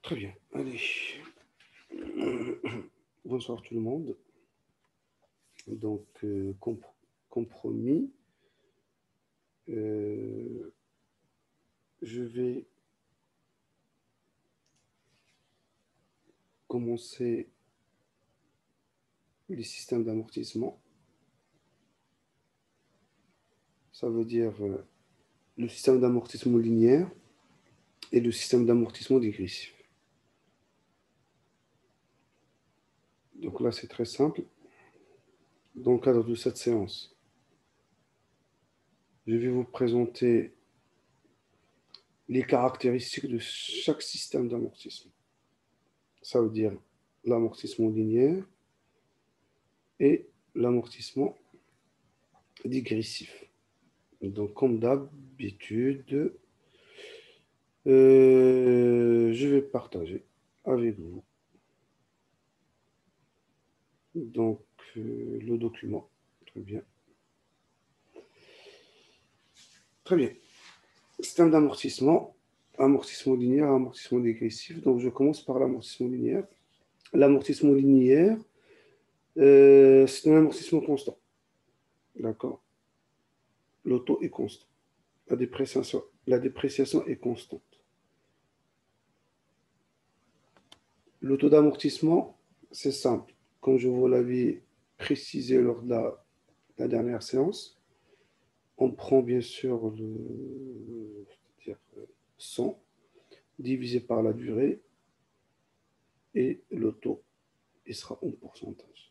Très bien, allez. Bonsoir tout le monde. Donc, compromis. Je vais commencer les systèmes d'amortissement. Ça veut dire le système d'amortissement linéaire et le système d'amortissement dégressif. Donc là, c'est très simple. Dans le cadre de cette séance, je vais vous présenter les caractéristiques de chaque système d'amortissement. Ça veut dire l'amortissement linéaire et l'amortissement dégressif. Donc, comme d'habitude, je vais partager avec vous donc le document. Très bien. Très bien. Système d'amortissement, amortissement linéaire, amortissement dégressif. Donc, je commence par l'amortissement linéaire. L'amortissement linéaire, c'est un amortissement constant. D'accord? Le taux est constant. La dépréciation est constante. Le taux d'amortissement, c'est simple. Comme je vous l'avais précisé lors de la dernière séance, on prend bien sûr le 100 divisé par la durée et le taux, il sera en pourcentage.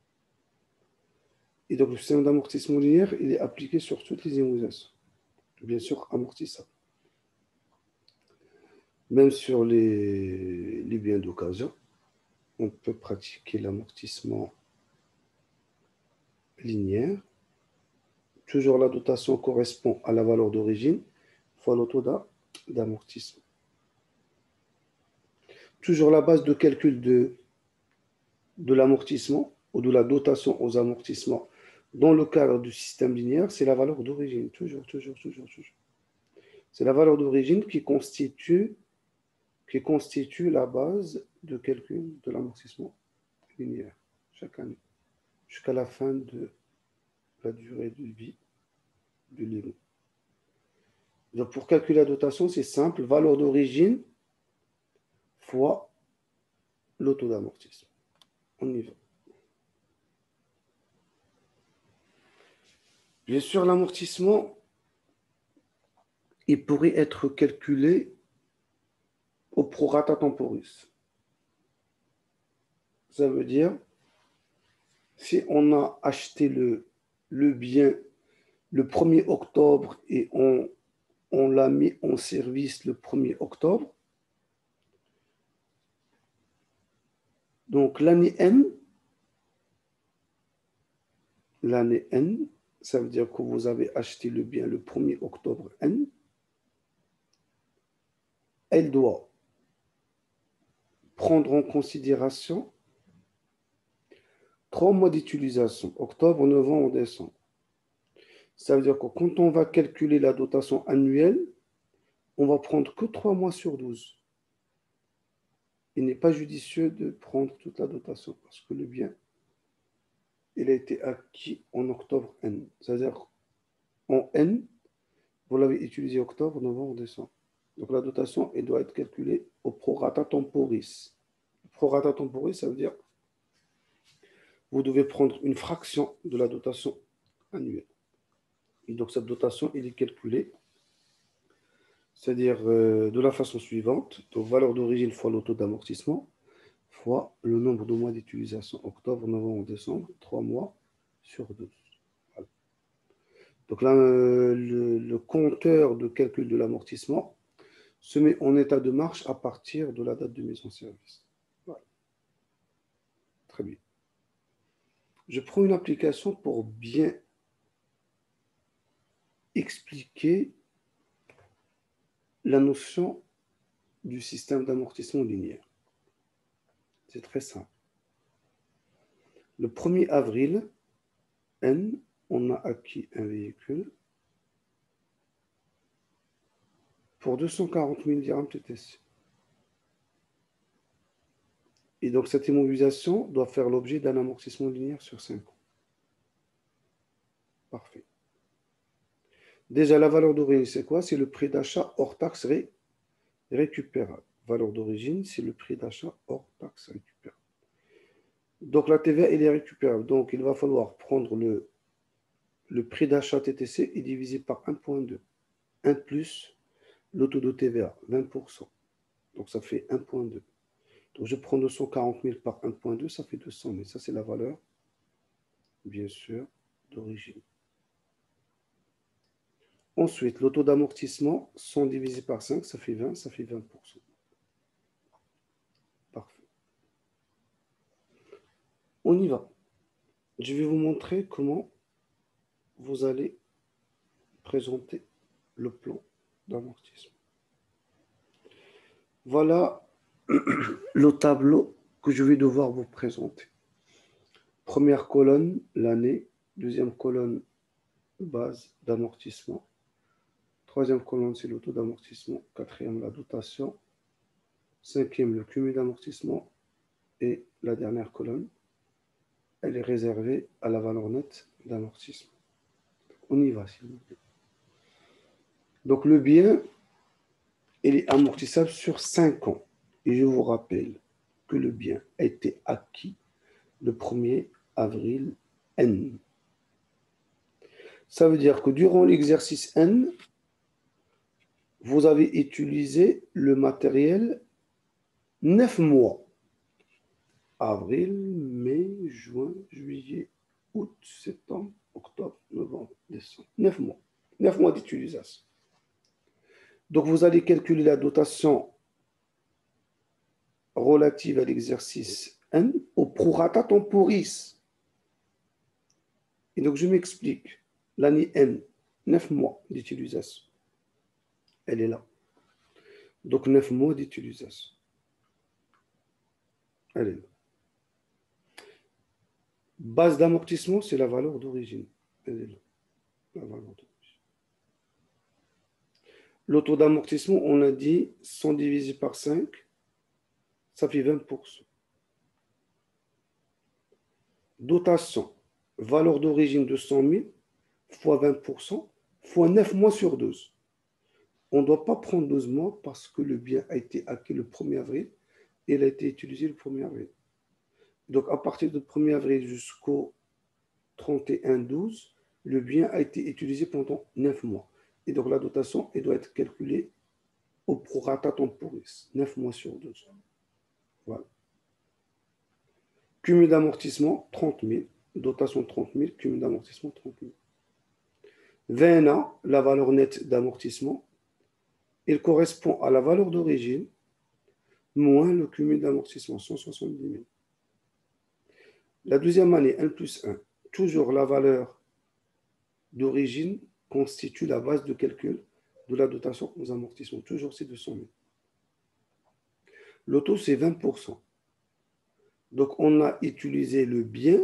Et donc le système d'amortissement linéaire, il est appliqué sur toutes les immobilisations, bien sûr amortissables. Même sur les biens d'occasion, on peut pratiquer l'amortissement linéaire. Toujours la dotation correspond à la valeur d'origine fois le taux d'amortissement. Toujours la base de calcul de l'amortissement ou de la dotation aux amortissements dans le cadre du système linéaire, c'est la valeur d'origine. Toujours. C'est la valeur d'origine qui constitue la base de calcul de l'amortissement linéaire chaque année, jusqu'à la fin de la durée de vie du niveau. Donc pour calculer la dotation, c'est simple, valeur d'origine fois le taux d'amortissement. On y va. Bien sûr, l'amortissement, il pourrait être calculé au prorata temporis. Ça veut dire, si on a acheté le bien le 1er octobre et on l'a mis en service le 1er octobre, donc l'année N, ça veut dire que vous avez acheté le bien le 1er octobre N, elle doit prendre en considération 3 mois d'utilisation, octobre, novembre, décembre. Ça veut dire que quand on va calculer la dotation annuelle, on va prendre que 3 mois sur 12. Il n'est pas judicieux de prendre toute la dotation parce que le bien, il a été acquis en octobre N. C'est-à-dire en N, vous l'avez utilisé octobre, novembre, décembre. Donc la dotation, elle doit être calculée au prorata temporis. Le prorata temporis, ça veut dire vous devez prendre une fraction de la dotation annuelle. Et donc cette dotation, elle est calculée, c'est-à-dire de la façon suivante, donc valeur d'origine fois le taux d'amortissement, fois le nombre de mois d'utilisation, octobre, novembre, décembre, 3 mois sur 12. Voilà. Donc là, le compteur de calcul de l'amortissement se met en état de marche à partir de la date de mise en service. Voilà. Très bien. Je prends une application pour bien expliquer la notion du système d'amortissement linéaire. C'est très simple. Le 1er avril, N, on a acquis un véhicule pour 240 000 dirhams TTC. Et donc, cette immobilisation doit faire l'objet d'un amortissement linéaire sur 5 ans. Parfait. Déjà, la valeur d'origine, c'est quoi? C'est le prix d'achat hors taxe récupérable. Valeur d'origine, c'est le prix d'achat hors taxe récupérable. Donc, la TVA, elle est récupérable. Donc, il va falloir prendre le prix d'achat TTC et diviser par 1,2. 1 plus le taux de TVA, 20%. Donc, ça fait 1,2. Donc, je prends 240 000 par 1,2, ça fait 200 000. Ça, c'est la valeur, bien sûr, d'origine. Ensuite, le taux d'amortissement, 100 divisé par 5, ça fait 20, ça fait 20%. Parfait. On y va. Je vais vous montrer comment vous allez présenter le plan d'amortissement. Voilà le tableau que je vais devoir vous présenter. Première colonne, l'année. Deuxième colonne, base d'amortissement. Troisième colonne, c'est le taux d'amortissement. Quatrième, la dotation. Cinquième, le cumul d'amortissement. Et la dernière colonne, elle est réservée à la valeur nette d'amortissement. On y va, s'il vous plaît. Donc, le bien, il est amortissable sur 5 ans. Et je vous rappelle que le bien a été acquis le 1er avril N. Ça veut dire que durant l'exercice N, vous avez utilisé le matériel 9 mois. Avril, mai, juin, juillet, août, septembre, octobre, novembre, décembre. 9 mois. 9 mois d'utilisation. Donc, vous allez calculer la dotation relative à l'exercice N au prorata temporis. Et donc, je m'explique. L'année N, 9 mois d'utilisation. Elle est là. Donc, 9 mois d'utilisation. Elle est là. Base d'amortissement, c'est la valeur d'origine. Elle est là. La valeur d'origine. Le taux d'amortissement, on a dit 100 divisé par 5, ça fait 20%. Dotation, valeur d'origine de 100 000 fois 20% fois 9 mois sur 12. On ne doit pas prendre 12 mois parce que le bien a été acquis le 1er avril et il a été utilisé le 1er avril. Donc, à partir du 1er avril jusqu'au 31-12, le bien a été utilisé pendant 9 mois. Et donc, la dotation, elle doit être calculée au prorata temporis, 9 mois sur 12. Voilà. Cumul d'amortissement, 30 000. Dotation 30 000, cumul d'amortissement, 30 000. VNA, la valeur nette d'amortissement, il correspond à la valeur d'origine moins le cumul d'amortissement, 170 000. La deuxième année, 1 plus 1, toujours la valeur d'origine constitue la base de calcul de la dotation aux amortissements. Toujours c'est 200 000. Le taux, c'est 20%. Donc, on a utilisé le bien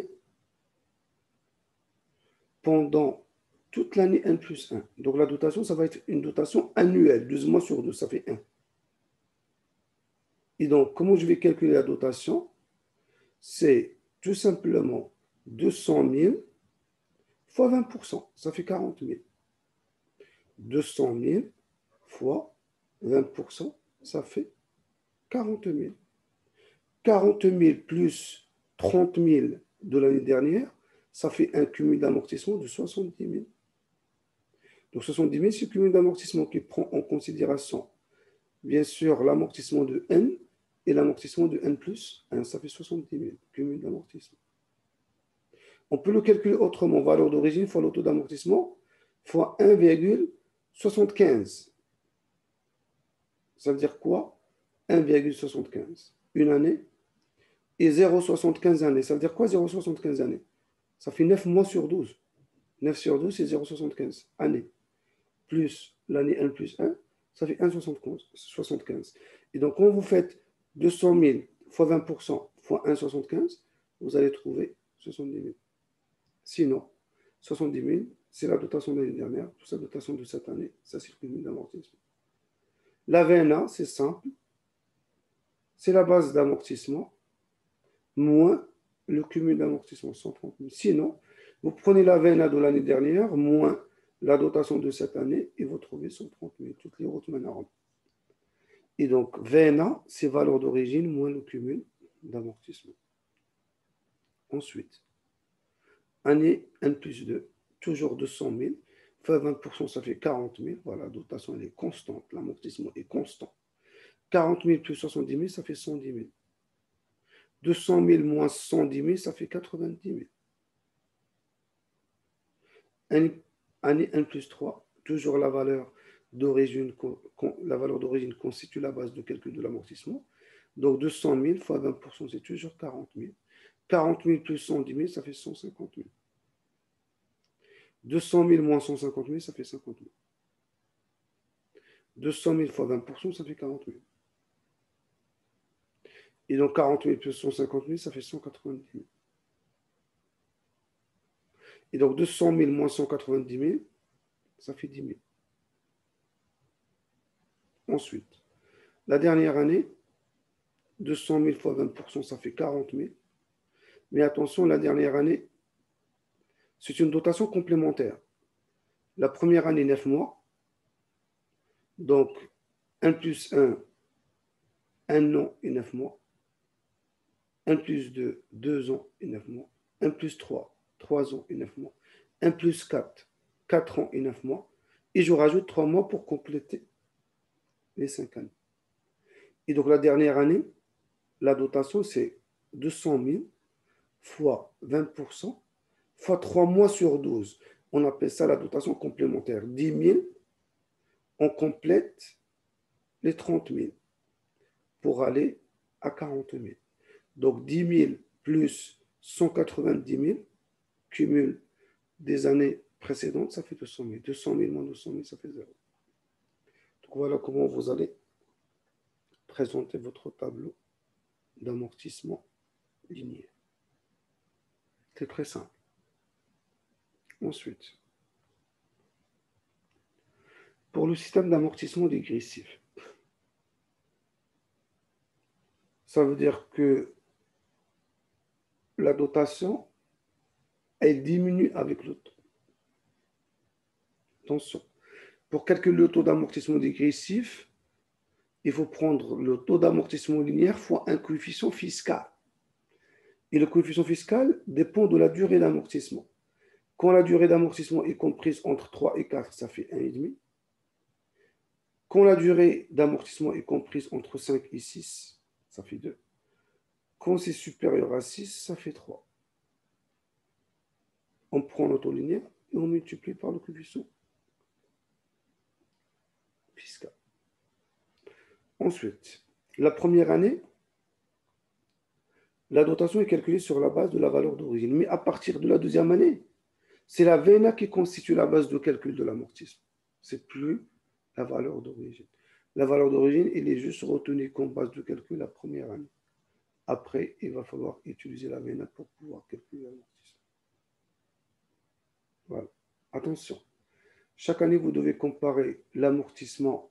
pendant toute l'année 1 plus 1. Donc, la dotation, ça va être une dotation annuelle, 12 mois sur 12, ça fait 1. Et donc, comment je vais calculer la dotation? C'est tout simplement 200 000 fois 20%, ça fait 40 000. 200 000 fois 20%, ça fait 40 000. 40 000 plus 30 000 de l'année dernière, ça fait un cumul d'amortissement de 70 000. Donc 70 000, c'est le cumul d'amortissement qui prend en considération, bien sûr, l'amortissement de N et l'amortissement de N plus 1, ça fait 70 000, cumul d'amortissement. On peut le calculer autrement, valeur d'origine fois le taux d'amortissement fois 1,75. Ça veut dire quoi? 1,75. Une année et 0,75 années. Ça veut dire quoi 0,75 années? Ça fait 9 mois sur 12. 9 sur 12, c'est 0,75 années. Plus l'année 1 plus 1, ça fait 1,75. Et donc, quand vous faites 200 000 fois 20% fois 1,75, vous allez trouver 70 000. Sinon, 70 000, c'est la dotation de l'année dernière, plus la dotation de cette année. Ça, c'est le cumul d'amortissement. La VNA, c'est simple. C'est la base d'amortissement moins le cumul d'amortissement, 130 000. Sinon, vous prenez la VNA de l'année dernière, moins la dotation de cette année, et vous trouvez 130 000. Toutes les routes mènent à Rome. Et donc, VNA, c'est valeur d'origine moins le cumul d'amortissement. Ensuite, année N plus 2, toujours 200 000, fois 20%, ça fait 40 000. Voilà, la dotation, elle est constante, l'amortissement est constant. 40 000 plus 70 000, ça fait 110 000. 200 000 moins 110 000, ça fait 90 000. Année 1 plus 3, toujours la valeur d'origine constitue la base de calcul de l'amortissement. Donc 200 000 fois 20%, c'est toujours 40 000. 40 000 plus 110 000, ça fait 150 000. 200 000 moins 150 000, ça fait 50 000. 200 000 fois 20%, ça fait 40 000. Et donc 40 000 plus 150 000, ça fait 190 000. Et donc 200 000 moins 190 000, ça fait 10 000. Ensuite, la dernière année, 200 000 fois 20%, ça fait 40 000. Mais attention, la dernière année, c'est une dotation complémentaire. La première année, 9 mois. Donc, 1 plus 1 an et 9 mois. 1 plus 2, 2 ans et 9 mois. 1 plus 3 ans et 9 mois. 1 plus 4 ans et 9 mois. Et je rajoute 3 mois pour compléter les 5 années. Et donc, la dernière année, la dotation, c'est 200 000 fois 20% fois 3 mois sur 12. On appelle ça la dotation complémentaire. 10 000, on complète les 30 000 pour aller à 40 000. Donc 10 000 plus 190 000, cumul des années précédentes, ça fait 200 000. 200 000 moins 200 000, ça fait 0. Donc voilà comment vous allez présenter votre tableau d'amortissement linéaire. C'est très simple. Ensuite, pour le système d'amortissement dégressif, ça veut dire que la dotation, elle diminue avec le temps. Attention, pour calculer le taux d'amortissement dégressif, il faut prendre le taux d'amortissement linéaire fois un coefficient fiscal. Et le coefficient fiscal dépend de la durée d'amortissement. Quand la durée d'amortissement est comprise entre 3 et 4, ça fait 1,5. Quand la durée d'amortissement est comprise entre 5 et 6, ça fait 2. Quand c'est supérieur à 6, ça fait 3. On prend le taux linéaire et on multiplie par le coefficient fiscal. Ensuite, la première année, la dotation est calculée sur la base de la valeur d'origine. Mais à partir de la deuxième année, c'est la VNA qui constitue la base de calcul de l'amortissement. Ce n'est plus la valeur d'origine. La valeur d'origine, elle est juste retenue comme base de calcul la première année. Après, il va falloir utiliser la VNA pour pouvoir calculer l'amortissement. Voilà. Attention. Chaque année, vous devez comparer l'amortissement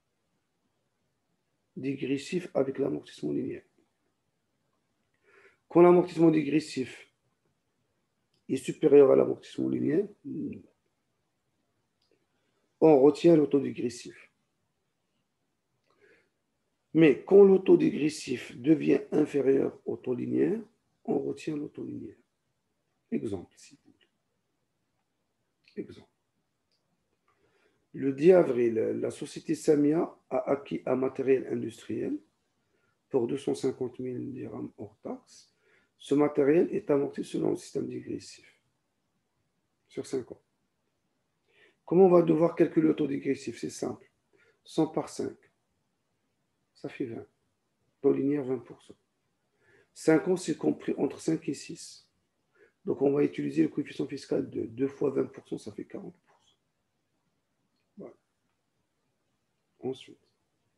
dégressif avec l'amortissement linéaire. Quand l'amortissement dégressif est supérieur à l'amortissement linéaire, on retient l'autodégressif. Mais quand l'autodégressif devient inférieur au taux linéaire, on retient l'autolinéaire. Exemple, s'il vous plaît. Exemple. Le 10 avril, la société Samia a acquis un matériel industriel pour 250 000 dirhams hors taxe. Ce matériel est amorti selon le système dégressif sur 5 ans. Comment on va devoir calculer le taux dégressif? C'est simple. 100 par 5, ça fait 20. Taux linéaire, 20%. 5 ans, c'est compris entre 5 et 6. Donc, on va utiliser le coefficient fiscal de 2 fois 20%, ça fait 40%. Voilà. Ensuite,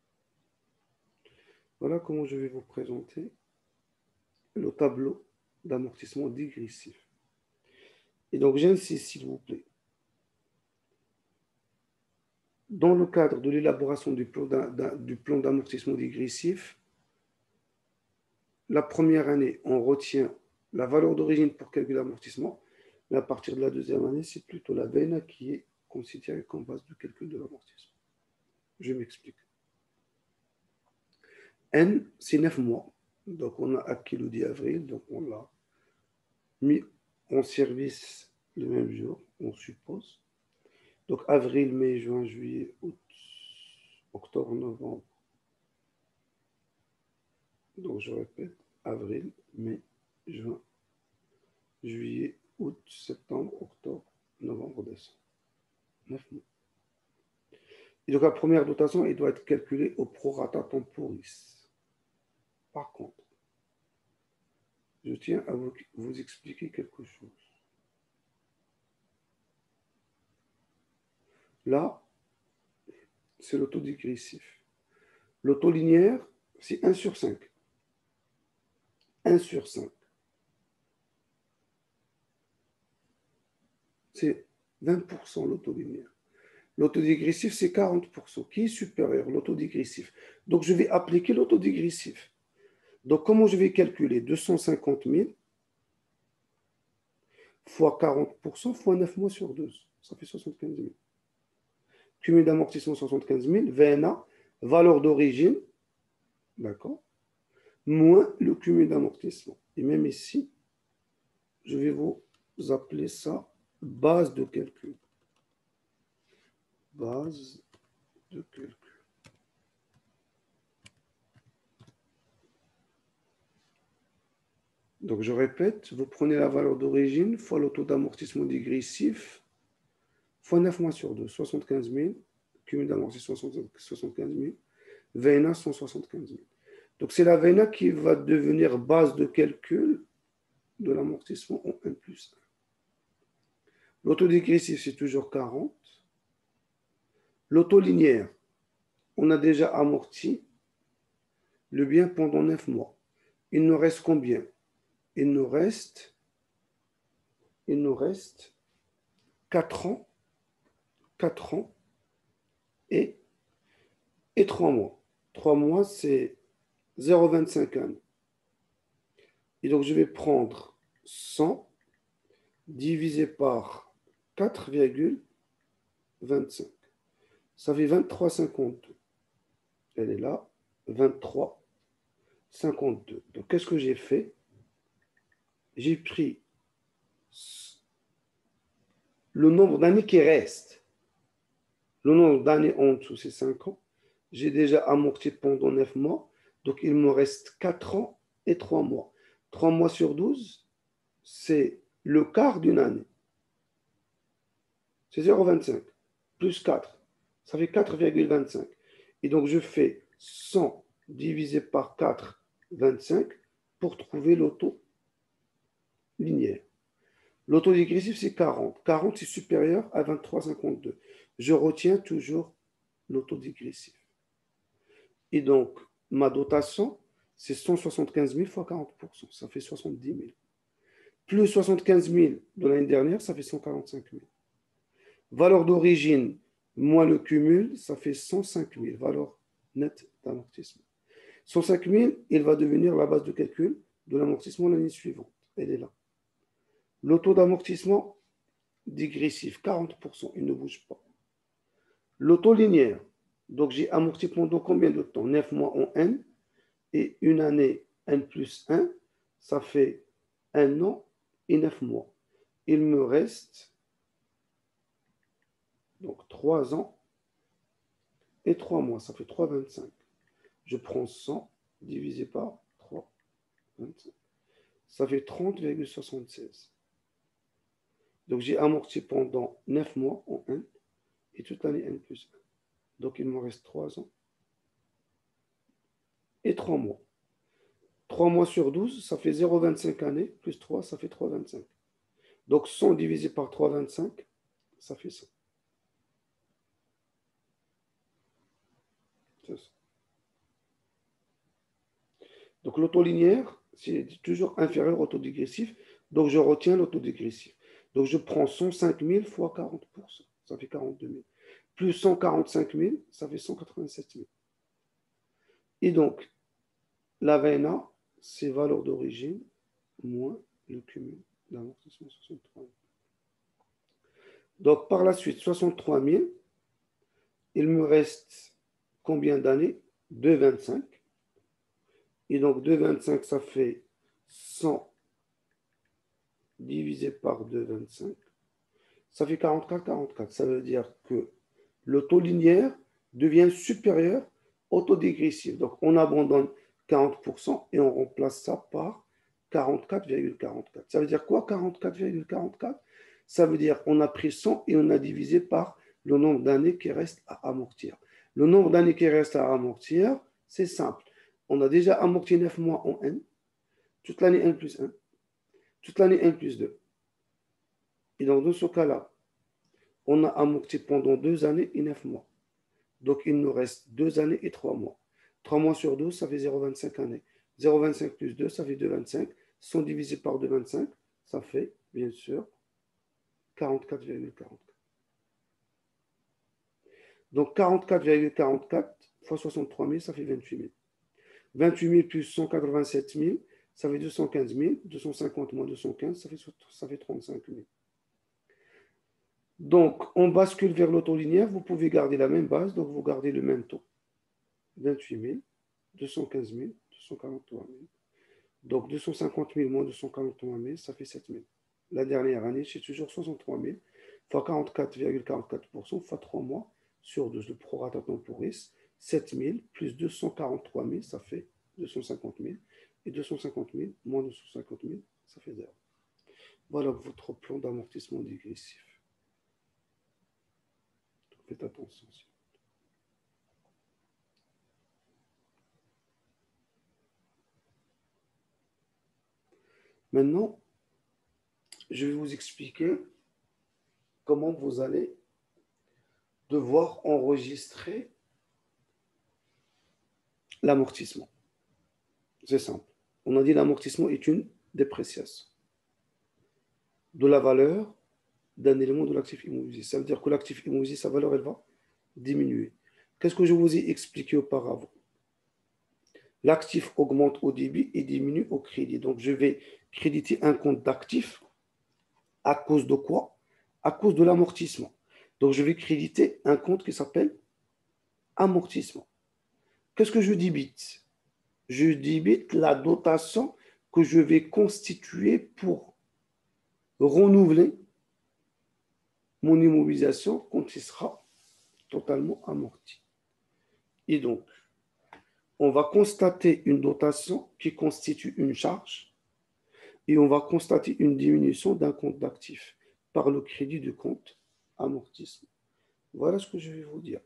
voilà comment je vais vous présenter le tableau d'amortissement dégressif. Et donc, j'insiste, s'il vous plaît. Dans le cadre de l'élaboration du plan d'amortissement dégressif, la première année, on retient la valeur d'origine pour calculer l'amortissement, mais à partir de la deuxième année, c'est plutôt la VNA qui est considérée comme base de calcul de l'amortissement. Je m'explique. N, c'est 9 mois. Donc, on a acquis le 10 avril, donc on l'a mis en service le même jour, on suppose. Donc, avril, mai, juin, juillet, août, octobre, novembre. Donc, je répète, avril, mai, juin, juillet, août, septembre, octobre, novembre, décembre. 9 mois. Et donc, la première dotation, elle doit être calculée au prorata temporis. Par contre, je tiens à vous expliquer quelque chose. Là, c'est l'autodégressif. L'autolinéaire, c'est 1 sur 5. 1 sur 5. C'est 20% l'autolinéaire. L'autodégressif, c'est 40%. Qui est supérieur? L'autodégressif. Donc, je vais appliquer l'autodégressif. Donc, comment je vais calculer 250 000 fois 40% fois 9 mois sur 12? Ça fait 75 000. Cumul d'amortissement 75 000. VNA, valeur d'origine, d'accord, moins le cumul d'amortissement. Et même ici, je vais vous appeler ça base de calcul. Base de calcul. Donc, je répète, vous prenez la valeur d'origine fois le taux d'amortissement dégressif fois 9 mois sur 2, 75 000, cumul d'amortissement 75 000, VNA 175 000. Donc, c'est la VNA qui va devenir base de calcul de l'amortissement en 1 plus 1. L'autodégressif, c'est toujours 40. L'autolinéaire, on a déjà amorti le bien pendant 9 mois. Il nous reste combien? Il nous reste 4 ans, 4 ans et 3 mois. 3 mois, c'est 0,25 ans. Et donc, je vais prendre 100 divisé par 4,25. Ça fait 23,52. Elle est là, 23,52. Donc, qu'est-ce que j'ai fait? J'ai pris le nombre d'années qui reste. Le nombre d'années en dessous, c'est 5 ans. J'ai déjà amorti pendant 9 mois. Donc, il me reste 4 ans et 3 mois. 3 mois sur 12, c'est le quart d'une année. C'est 0,25 plus 4. Ça fait 4,25. Et donc, je fais 100 divisé par 4,25 pour trouver l'auto-linéaire. L'autodégressif, c'est 40. 40, c'est supérieur à 23,52. Je retiens toujours l'autodégressif. Et donc, ma dotation, c'est 175 000 fois 40%. Ça fait 70 000. Plus 75 000 de l'année dernière, ça fait 145 000. Valeur d'origine, moins le cumul, ça fait 105 000. Valeur nette d'amortissement. 105 000, il va devenir la base de calcul de l'amortissement l'année suivante. Elle est là. Le taux d'amortissement dégressif, 40%, il ne bouge pas. L'autolinéaire, donc j'ai amorti pendant combien de temps? 9 mois en N et une année N plus 1, ça fait 1 an et 9 mois. Il me reste donc 3 ans et 3 mois, ça fait 3,25. Je prends 100 divisé par 3,25. Ça fait 30,76. Donc j'ai amorti pendant 9 mois en N et toute l'année N plus 1. Donc il me reste 3 ans et 3 mois. 3 mois sur 12, ça fait 0,25 années, plus 3, ça fait 3,25. Donc 100 divisé par 3,25, ça fait ça. C'est ça. Donc l'autolinéaire, c'est toujours inférieur au autodégressif, donc je retiens l'autodégressif. Donc je prends 105 000 fois 40%, ça fait 42 000. Plus 145 000, ça fait 187 000. Et donc, la VNA, c'est valeur d'origine moins le cumul d'amortissement 63 000. Donc, par la suite, 63 000, il me reste combien d'années? 2,25. Et donc, 2,25, ça fait 100 divisé par 2,25. Ça fait 44, 44. Ça veut dire que le taux linéaire devient supérieur au taux dégressif. Donc, on abandonne 40% et on remplace ça par 44,44. Ça veut dire quoi, 44,44? Ça veut dire qu'on a pris 100 et on a divisé par le nombre d'années qui reste à amortir. Le nombre d'années qui reste à amortir, c'est simple. On a déjà amorti 9 mois en N, toute l'année N plus 1, toute l'année N plus 2. Et donc, dans ce cas-là, on a amorti pendant 2 années et 9 mois. Donc, il nous reste 2 années et 3 mois. 3 mois sur 12, ça fait 0,25 années. 0,25 plus 2, ça fait 2,25. 100 divisé par 2,25, ça fait, bien sûr, 44,44. Donc, 44,44 fois 63 000, ça fait 28 000. 28 000 plus 187 000, ça fait 215 000. 250 moins 215, ça fait 35 000. Donc, on bascule vers l'auto linéaire. Vous pouvez garder la même base, donc vous gardez le même taux. 28 000, 215 000, 243 000. Donc, 250 000 moins 243 000, ça fait 7 000. La dernière année, c'est toujours 63 000 fois 44,44% fois 3 mois sur 12. Le prorata temporis, 7 000 plus 243 000, ça fait 250 000. Et 250 000 moins 250 000, ça fait 0. Voilà votre plan d'amortissement dégressif. Faites attention. Maintenant, je vais vous expliquer comment vous allez devoir enregistrer l'amortissement. C'est simple. On a dit l'amortissement est une dépréciation de la valeur d'un élément de l'actif immobilier. Ça veut dire que l'actif immobilier, sa valeur, elle va diminuer. Qu'est-ce que je vous ai expliqué auparavant? L'actif augmente au débit et diminue au crédit. Donc, je vais créditer un compte d'actifs à cause de quoi? À cause de l'amortissement. Donc, je vais créditer un compte qui s'appelle amortissement. Qu'est-ce que je débite? Je débite la dotation que je vais constituer pour renouveler mon immobilisation quand il sera totalement amorti. Et donc, on va constater une dotation qui constitue une charge et on va constater une diminution d'un compte d'actifs par le crédit du compte amortissement. Voilà ce que je vais vous dire.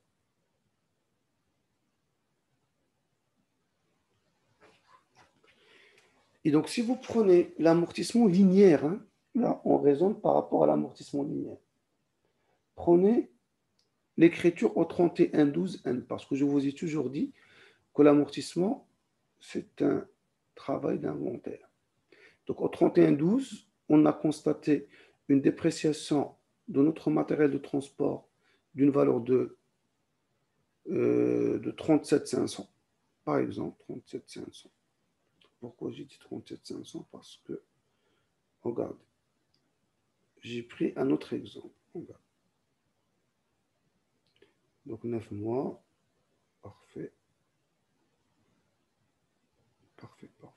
Et donc, si vous prenez l'amortissement linéaire, hein, là, on raisonne par rapport à l'amortissement linéaire. Prenez l'écriture au 31-12N, parce que je vous ai toujours dit que l'amortissement, c'est un travail d'inventaire. Donc, au 31-12, on a constaté une dépréciation de notre matériel de transport d'une valeur de 37 500, par exemple, 37 500. Pourquoi j'ai dit 37 500? Parce que, regarde, j'ai pris un autre exemple. Regarde. Donc, 9 mois, parfait. Parfait, parfait.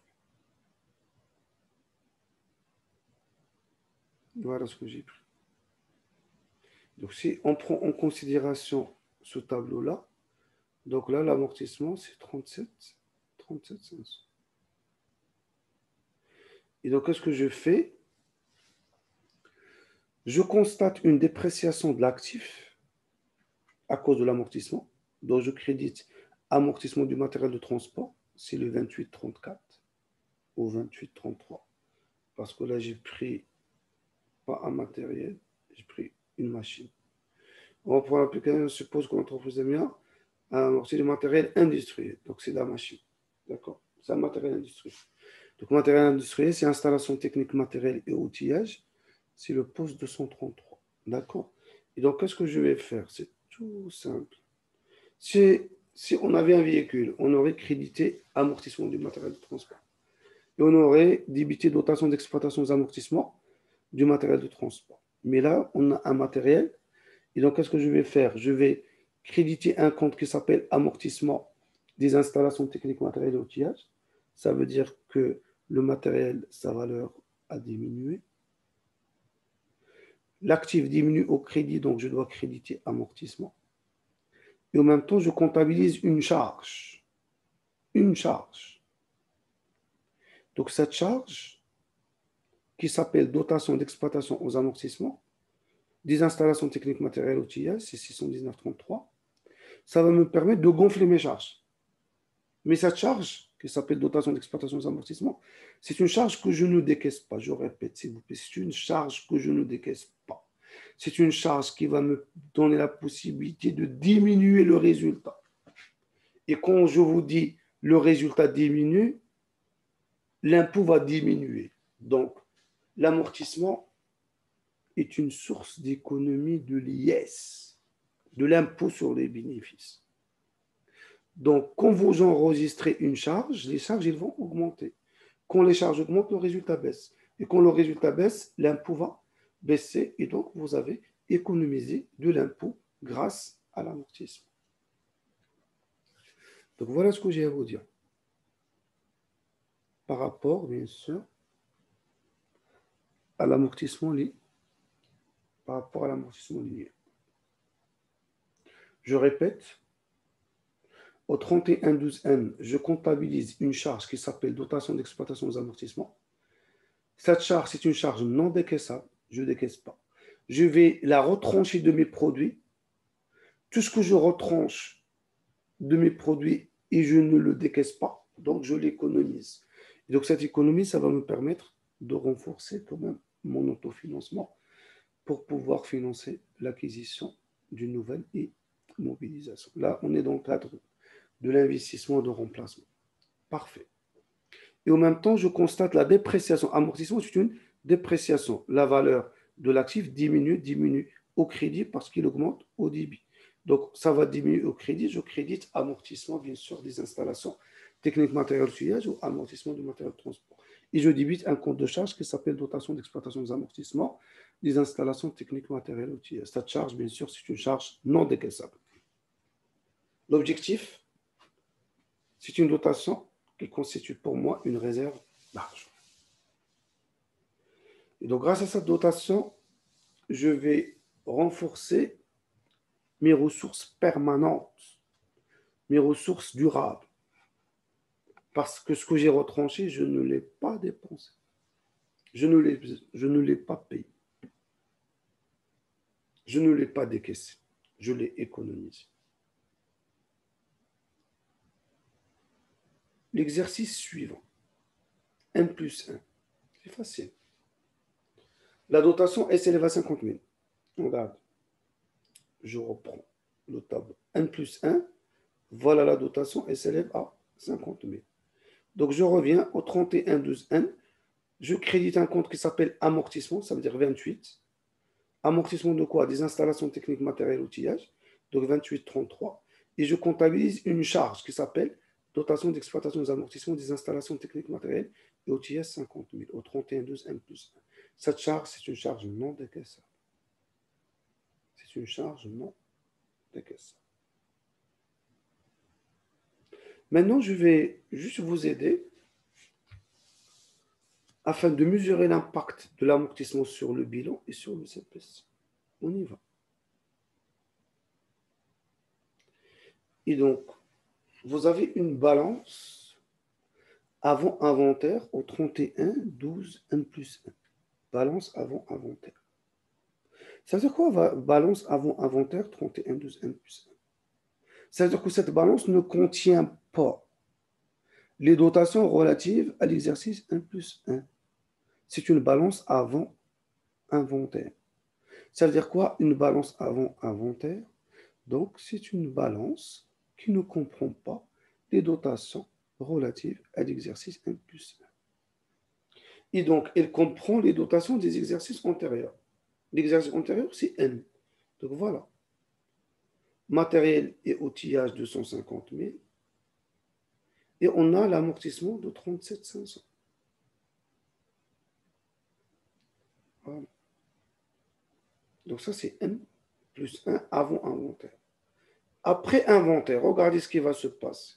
Voilà ce que j'ai pris. Donc, si on prend en considération ce tableau-là, donc là, l'amortissement, c'est 37 500. Et donc, qu'est-ce que je fais? Je constate une dépréciation de l'actif à cause de l'amortissement. Donc, je crédite amortissement du matériel de transport, c'est le 28,34 ou 28,33. Parce que là, j'ai pris pas un matériel, j'ai pris une machine. On va prendre l'application, on suppose que l'entreprise Emia a amorti du matériel industriel. Donc, c'est de la machine. D'accord? C'est un matériel industriel. Donc, matériel industriel, c'est installation technique, matériel et outillage. C'est le poste 233. D'accord? Et donc, qu'est-ce que je vais faire? C'est tout simple. Si on avait un véhicule, on aurait crédité amortissement du matériel de transport. Et on aurait débité dotation d'exploitation aux amortissements du matériel de transport. Mais là, on a un matériel. Et donc, qu'est-ce que je vais faire? Je vais créditer un compte qui s'appelle amortissement des installations techniques, matérielles et outillage. Ça veut dire que le matériel, sa valeur a diminué. L'actif diminue au crédit, donc je dois créditer amortissement. Et en même temps, je comptabilise une charge. Une charge. Donc, cette charge, qui s'appelle dotation d'exploitation aux amortissements, des installations techniques matérielles outillage, c'est 619,33, ça va me permettre de gonfler mes charges. Mais cette charge, qui s'appelle dotation d'exploitation aux amortissements, c'est une charge que je ne décaisse pas. Je répète, s'il vous plaît, c'est une charge que je ne décaisse pas. C'est une charge qui va me donner la possibilité de diminuer le résultat. Et quand je vous dis le résultat diminue, l'impôt va diminuer. Donc, l'amortissement est une source d'économie de l'IS, de l'impôt sur les bénéfices. Donc, quand vous enregistrez une charge, les charges ils vont augmenter. Quand les charges augmentent, le résultat baisse. Et quand le résultat baisse, l'impôt va baisser. Et donc, vous avez économisé de l'impôt grâce à l'amortissement. Donc, voilà ce que j'ai à vous dire. Par rapport, bien sûr, à l'amortissement lié. Par rapport à l'amortissement lié. Je répète, au 3112N, je comptabilise une charge qui s'appelle dotation d'exploitation aux amortissements. Cette charge, c'est une charge non décaissable. Je ne décaisse pas. Je vais la retrancher de mes produits. Tout ce que je retranche de mes produits et je ne le décaisse pas, donc je l'économise. Et donc cette économie, ça va me permettre de renforcer quand même mon autofinancement pour pouvoir financer l'acquisition d'une nouvelle immobilisation. Là, on est dans le cadre de l'investissement de remplacement. Parfait. Et en même temps, je constate la dépréciation. Amortissement, c'est une dépréciation. La valeur de l'actif diminue au crédit parce qu'il augmente au débit. Donc, ça va diminuer au crédit. Je crédite amortissement, bien sûr, des installations techniques matérielles outillage ou amortissement du matériel de transport. Et je débite un compte de charge qui s'appelle dotation d'exploitation des amortissements des installations techniques matérielles outillage. Cette charge, bien sûr, c'est une charge non décaissable. L'objectif, c'est une dotation qui constitue pour moi une réserve d'argent. Et donc, grâce à cette dotation, je vais renforcer mes ressources permanentes, mes ressources durables. Parce que ce que j'ai retranché, je ne l'ai pas dépensé. Je ne l'ai pas payé. Je ne l'ai pas décaissé. Je l'ai économisé. L'exercice suivant. 1 plus 1. C'est facile. La dotation, elle s'élève à 50 000. Regarde. Je reprends le tableau. 1 plus 1. Voilà la dotation, elle s'élève à 50 000. Donc, je reviens au 3112N. Je crédite un compte qui s'appelle amortissement, ça veut dire 28. Amortissement de quoi? Des installations techniques, matériel, outillage. Donc, 28,33. Et je comptabilise une charge qui s'appelle dotation d'exploitation des amortissements des installations techniques, matérielles et outillage 50 000 au 3112N plus 1. Cette charge, c'est une charge non décaissable. C'est une charge non décaissable. Maintenant, je vais juste vous aider afin de mesurer l'impact de l'amortissement sur le bilan et sur le CPC. On y va. Et donc, vous avez une balance avant inventaire au 31, 12, 1 plus 1. Balance avant inventaire. Ça veut dire quoi, balance avant inventaire, 31, 12, 1 plus 1? Ça veut dire que cette balance ne contient pas les dotations relatives à l'exercice 1 plus 1. C'est une balance avant inventaire. Ça veut dire quoi, une balance avant inventaire? Donc, c'est une balance qui ne comprend pas les dotations relatives à l'exercice 1 plus 1. Et donc, elle comprend les dotations des exercices antérieurs. L'exercice antérieur, c'est N. Donc, voilà. Matériel et outillage de 150 000. Et on a l'amortissement de 37 500. Donc ça, c'est N plus 1 avant inventaire. Après inventaire, regardez ce qui va se passer.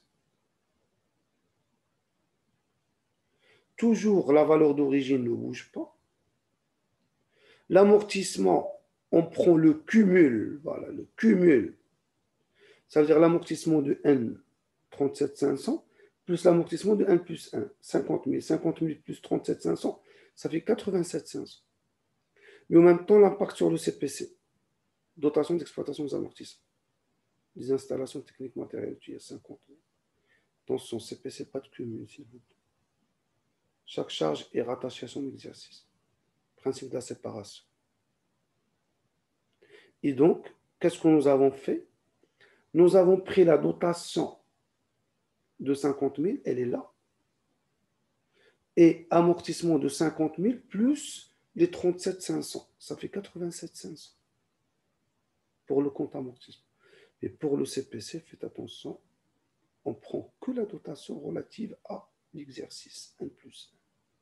Toujours, la valeur d'origine ne bouge pas. L'amortissement, on prend le cumul. Voilà, le cumul. Ça veut dire l'amortissement de N, 37 500, plus l'amortissement de N plus 1, 50 000. 50 000 plus 37 500, ça fait 87 500. Mais en même temps, l'impact sur le CPC, dotation d'exploitation des amortissements, des installations techniques matérielles utilisées, 50 000. Attention, CPC, pas de cumul, s'il vous plaît. Chaque charge est rattachée à son exercice. Principe de la séparation. Et donc, qu'est-ce que nous avons fait? Nous avons pris la dotation de 50 000, elle est là. Et amortissement de 50 000 plus les 37 500. Ça fait 87 500 pour le compte amortissement. Et pour le CPC, faites attention, on prend que la dotation relative à l'exercice N plus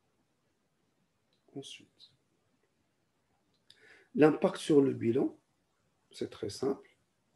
1. Ensuite, l'impact sur le bilan, c'est très simple.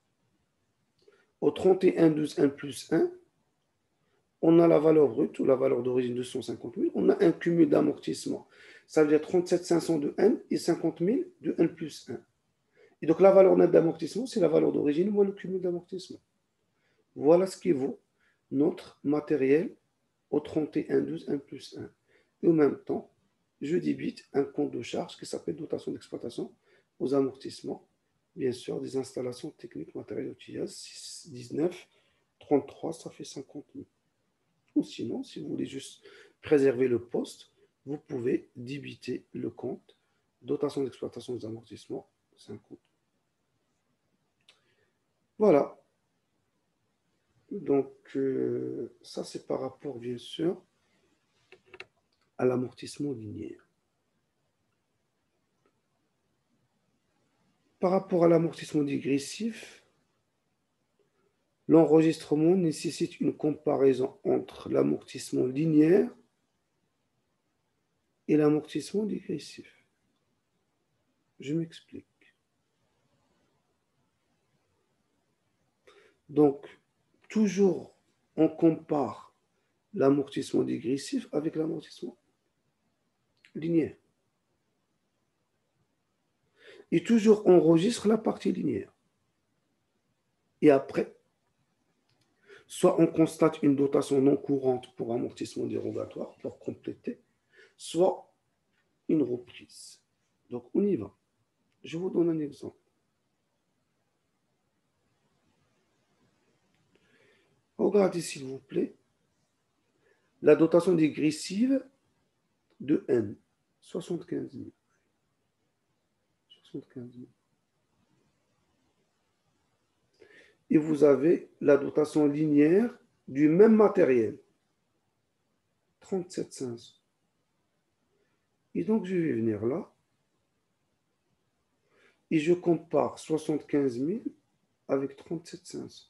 Au 31-12 N plus 1, on a la valeur brute ou la valeur d'origine de 150 000, on a un cumul d'amortissement. Ça veut dire 37 500 de N et 50 000 de N plus 1. Et donc la valeur nette d'amortissement, c'est la valeur d'origine moins le cumul d'amortissement. Voilà ce qui vaut notre matériel au 31-12 N plus 1. Et en même temps, je débite un compte de charge qui s'appelle dotation d'exploitation aux amortissements, bien sûr, des installations techniques matérielles outillage, 6, 19, 33, ça fait 50 000. Ou sinon, si vous voulez juste préserver le poste, vous pouvez débiter le compte dotation d'exploitation des amortissements, 50. Voilà. Donc, ça, c'est par rapport, bien sûr, à l'amortissement linéaire. Par rapport à l'amortissement dégressif, l'enregistrement nécessite une comparaison entre l'amortissement linéaire et l'amortissement dégressif. Je m'explique. Donc, toujours, on compare l'amortissement dégressif avec l'amortissement linéaire. Et toujours, on enregistre la partie linéaire. Et après, soit on constate une dotation non courante pour amortissement dérogatoire pour compléter, soit une reprise. Donc, on y va. Je vous donne un exemple. Regardez, s'il vous plaît, la dotation dégressive de N, 75 000. 75 000. Et vous avez la dotation linéaire du même matériel, 37 500. Et donc, je vais venir là et je compare 75 000 avec 37 500.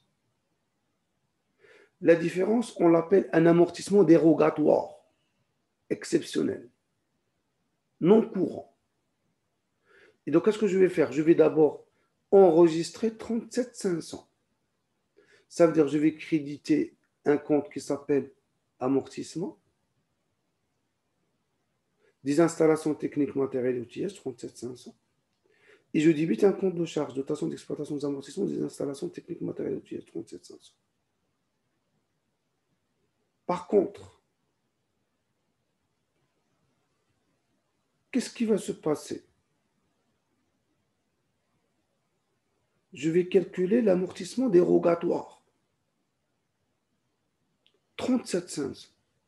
La différence, on l'appelle un amortissement dérogatoire, exceptionnel, non courant. Et donc, qu'est-ce que je vais faire? Je vais d'abord enregistrer 37 500. Ça veut dire que je vais créditer un compte qui s'appelle amortissement, des installations techniques matérielles et outillage, 37 500. Et je débite un compte de charge, dotation d'exploitation des amortissements, des installations techniques matérielles et outillage, 37 500. Par contre, qu'est-ce qui va se passer? Je vais calculer l'amortissement dérogatoire. 37 500.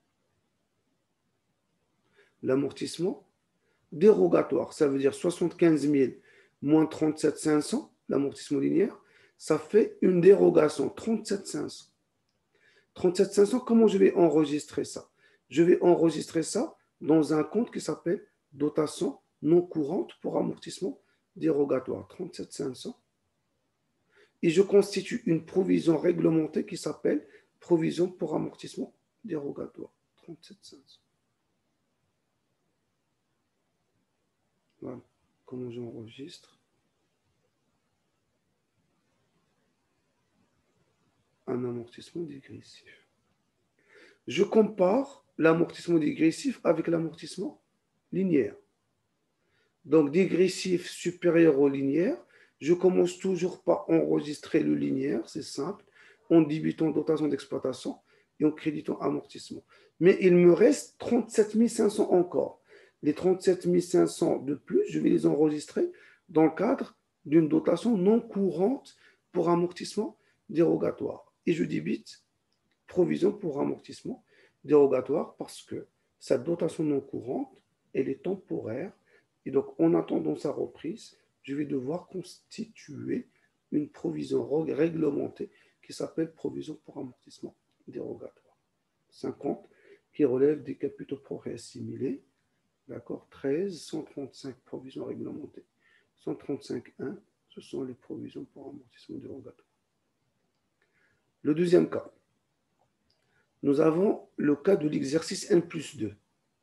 L'amortissement dérogatoire, ça veut dire 75 000 moins 37 500, l'amortissement linéaire, ça fait une dérogation, 37 500. 37 500, comment je vais enregistrer ça? Je vais enregistrer ça dans un compte qui s'appelle dotation non courante pour amortissement dérogatoire, 37 500. Et je constitue une provision réglementée qui s'appelle provision pour amortissement dérogatoire, 37 500. Voilà comment j'enregistre un amortissement dégressif. Je compare l'amortissement dégressif avec l'amortissement linéaire. Donc, dégressif supérieur au linéaire, je commence toujours par enregistrer le linéaire, c'est simple, en débitant dotation d'exploitation et en créditant amortissement. Mais il me reste 37 500 encore. Les 37 500 de plus, je vais les enregistrer dans le cadre d'une dotation non courante pour amortissement dérogatoire. Et je débite provision pour amortissement dérogatoire parce que cette dotation non courante, elle est temporaire. Et donc, en attendant sa reprise, je vais devoir constituer une provision réglementée qui s'appelle provision pour amortissement dérogatoire. 50, qui relève des capitaux propres assimilés. D'accord, 13, 135 provisions réglementées. 135.1, ce sont les provisions pour amortissement dérogatoire. Le deuxième cas, nous avons le cas de l'exercice N plus 2.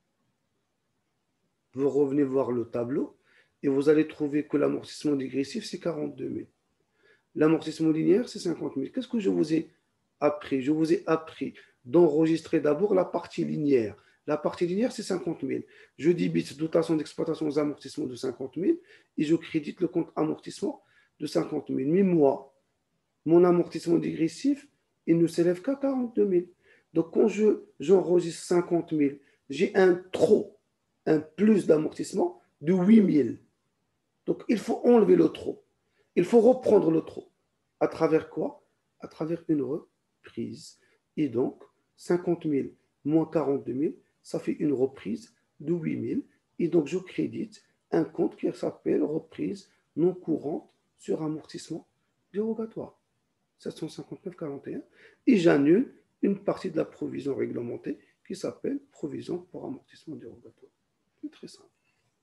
Vous revenez voir le tableau et vous allez trouver que l'amortissement dégressif, c'est 42 000. L'amortissement linéaire, c'est 50 000. Qu'est-ce que je vous ai appris? Je vous ai appris d'enregistrer d'abord la partie linéaire. La partie linéaire, c'est 50 000. Je débite dotation d'exploitation aux amortissements de 50 000 et je crédite le compte amortissement de 50 000. Mais moi, mon amortissement dégressif, il ne s'élève qu'à 42 000. Donc, quand j'enregistre 50 000, j'ai un trop, un plus d'amortissement de 8 000. Donc, il faut enlever le trop. Il faut reprendre le trop. À travers quoi? À travers une reprise. Et donc, 50 000 moins 42 000, ça fait une reprise de 8 000. Et donc, je crédite un compte qui s'appelle reprise non courante sur amortissement dérogatoire. 759,41. Et j'annule une partie de la provision réglementée qui s'appelle provision pour amortissement dérogatoire. C'est très simple.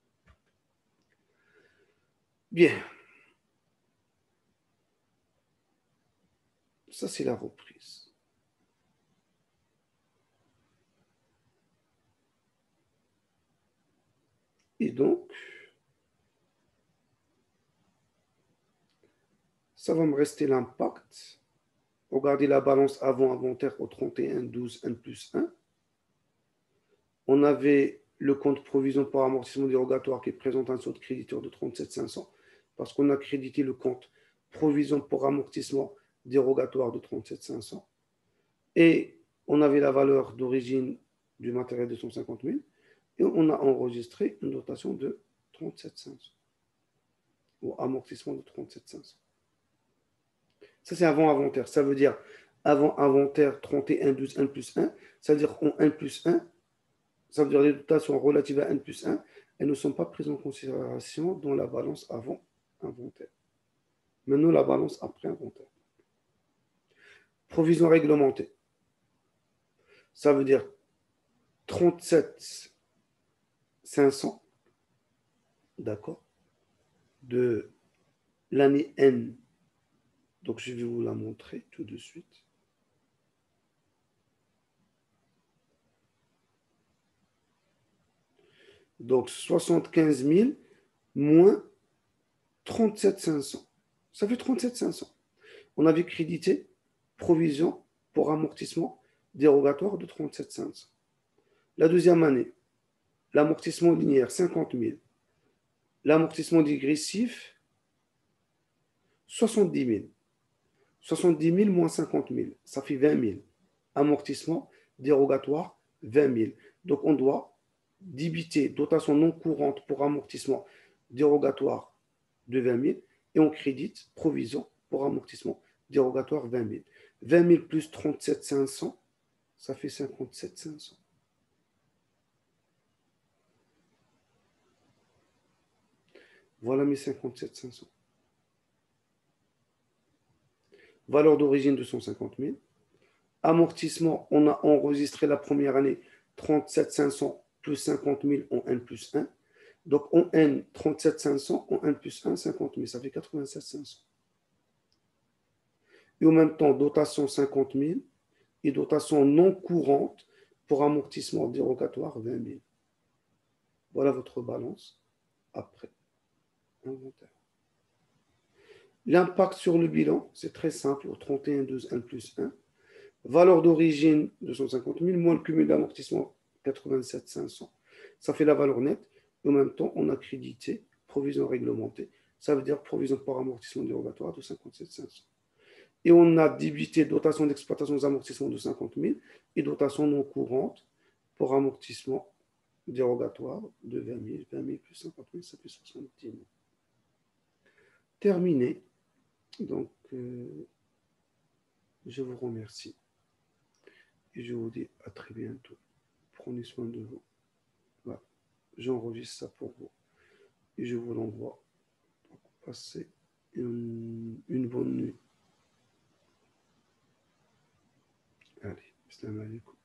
Bien. Ça, c'est la reprise. Et donc, ça va me rester l'impact. Regardez la balance avant-inventaire au 31-12, N plus 1. On avait le compte provision pour amortissement dérogatoire qui présente un saut de créditeur de 37 500 parce qu'on a crédité le compte provision pour amortissement dérogatoire de 37 500. Et on avait la valeur d'origine du matériel de 150 000 et on a enregistré une dotation de 37 500 ou amortissement de 37 500. Ça, c'est avant inventaire. Ça veut dire avant inventaire 31, 12, 1 plus 1. Ça veut dire en 1 plus 1, ça veut dire les dotations relatives à 1 plus 1, elles ne sont pas prises en considération dans la balance avant inventaire. Maintenant, la balance après inventaire. Provision réglementée. Ça veut dire 37 500, d'accord, de l'année N. Donc, je vais vous la montrer tout de suite. Donc, 75 000 moins 37 500. Ça fait 37 500. On avait crédité provision pour amortissement dérogatoire de 37 500. La deuxième année, l'amortissement linéaire, 50 000. L'amortissement dégressif, 70 000. 70 000 moins 50 000, ça fait 20 000. Amortissement dérogatoire, 20 000. Donc, on doit débiter dotation non courante pour amortissement dérogatoire de 20 000 et on crédite provision pour amortissement dérogatoire 20 000. 20 000 plus 37 500, ça fait 57 500. Voilà mes 57 500. Valeur d'origine de 150 000. Amortissement, on a enregistré la première année 37 500 plus 50 000 en N plus 1. Donc en N, 37 500, en N plus 1, 50 000, ça fait 87 500. Et en même temps, dotation 50 000 et dotation non courante pour amortissement dérogatoire 20 000. Voilà votre balance après inventaire. L'impact sur le bilan, c'est très simple, au 31-12, 1 plus 1. Valeur d'origine, 250 000, moins le cumul d'amortissement, 87 500. Ça fait la valeur nette. En même temps, on a crédité, provision réglementée. Ça veut dire provision par amortissement dérogatoire de 57 500. Et on a débité dotation d'exploitation aux amortissements de 50 000 et dotation non courante pour amortissement dérogatoire de 20 000. 20 000 plus 50 000, ça fait 70 000. Terminé. Donc, je vous remercie. Et je vous dis à très bientôt. Prenez soin de vous. Voilà. J'enregistre ça pour vous. Et je vous l'envoie. Passez une bonne nuit. Allez, salam alaikum.